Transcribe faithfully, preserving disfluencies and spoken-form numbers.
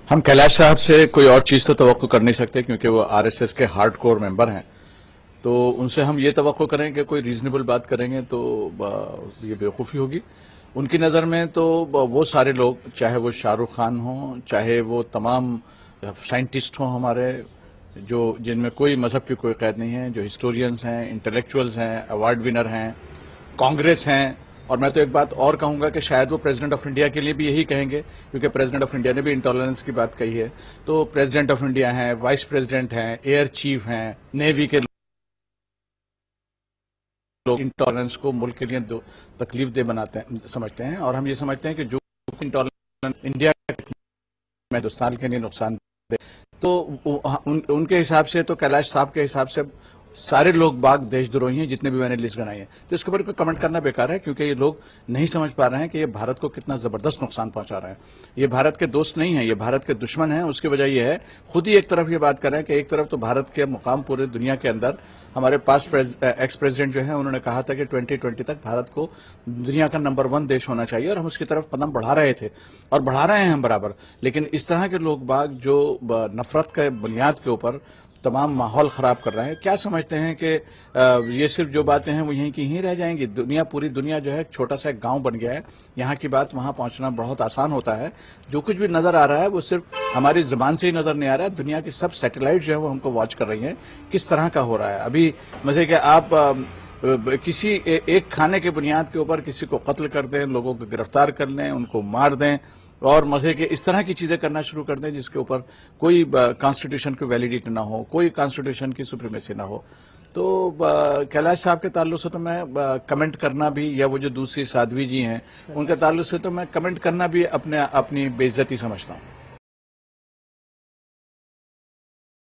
ہم کیلاش صاحب سے کوئی اور چیز تو توقع کر نہیں سکتے کیونکہ وہ آر ایس ایس کے ہارڈ کور ممبر ہیں، تو ان سے ہم یہ توقع کریں کہ کوئی ریزنیبل بات کریں گے تو یہ بیوقوفی ہوگی۔ ان کی نظر میں تو وہ سارے لوگ، چاہے وہ شاہ رخ خان ہوں، چاہے وہ تمام سائنٹسٹ ہوں ہمارے، جو جن میں کوئی مذہب کی کوئی قید نہیں ہے، جو ہسٹورینز ہیں، انٹلیکچوئلز ہیں، ایوارڈ ونر ہیں، کانگریس ہیں، اور میں تو ایک بات اور کہوں گا کہ شاید وہ پریزیڈنٹ آف انڈیا کے لیے بھی یہی کہیں گے، کیونکہ پریزیڈنٹ آف انڈیا نے بھی انٹالرنس کی بات کہی ہے۔ تو پریزیڈنٹ آف انڈیا ہیں، وائس پریزیڈنٹ ہیں، ایئر چیف ہیں، نیوی کے لوگ انٹالرنس کو ملک کے لیے تکلیف دہ بناتے ہیں سمجھتے ہیں، اور ہم یہ سمجھتے ہیں کہ جو انٹالرنس انڈیا میں ہندوستان کے لیے نقصان دہ، تو ان کے حساب سے تو کیلاش صاحب کے حساب سے سارے لوگ باغ دیش دروہی ہیں جتنے بھی میں نے لسٹ بنائی ہے، تو اس کے اوپر کوئی کمنٹ کرنا بیکار ہے، کیونکہ یہ لوگ نہیں سمجھ پا رہے ہیں کہ یہ بھارت کو کتنا زبردست نقصان پہنچا رہے ہیں۔ یہ بھارت کے دوست نہیں ہیں، یہ بھارت کے دشمن ہیں۔ اس کی وجہ یہ ہے، خود ہی ایک طرف یہ بات کر رہے ہیں کہ ایک طرف تو بھارت کے مقام پورے دنیا کے اندر، ہمارے پاس ایکس پریزیڈنٹ جو ہے انہوں نے کہا تھا کہ ٹوئنٹی ٹوئنٹی تک بھارت کو دنیا کا نمبر ون دیش ہونا چاہیے، اور ہم اس کی طرف قدم بڑھا رہے تھے اور بڑھا رہے ہیں ہم برابر، لیکن اس طرح کے لوگ باغ جو نفرت کے بنیاد کے اوپر تمام ماحول خراب کر رہے ہیں، کیا سمجھتے ہیں کہ یہ صرف جو باتیں ہیں وہ یہیں کی ہی رہ جائیں گی؟ دنیا، پوری دنیا جو ہے ایک چھوٹا سا ایک گاؤں بن گیا ہے، یہاں کی بات وہاں پہنچنا بہت آسان ہوتا ہے۔ جو کچھ بھی نظر آ رہا ہے وہ صرف ہماری زبان سے ہی نظر نہیں آ رہا ہے، دنیا کی سب سیٹلائٹ جو ہے وہ ہم کو واچ کر رہی ہیں کس طرح کا ہو رہا ہے۔ ابھی مزے کہ آپ کسی ایک کھانے کے بنیاد کے اوپر کسی کو قتل کر دیں، لوگوں کو گرفتار کر لیں، ان کو مار دیں، اور مزے کے اس طرح کی چیزیں کرنا شروع کر دیں جس کے اوپر کوئی کانسٹیٹیوشن کی ویلیڈیٹی نہ ہو، کوئی کانسٹیٹیوشن کی سپریمیسی نہ ہو، تو کیلاش صاحب کے تعلق سے تو میں کمنٹ کرنا بھی، یا وہ جو دوسری سادھوی جی ہیں ان کے تعلق سے تو میں کمنٹ کرنا بھی اپنے اپنی بے عزتی سمجھتا ہوں۔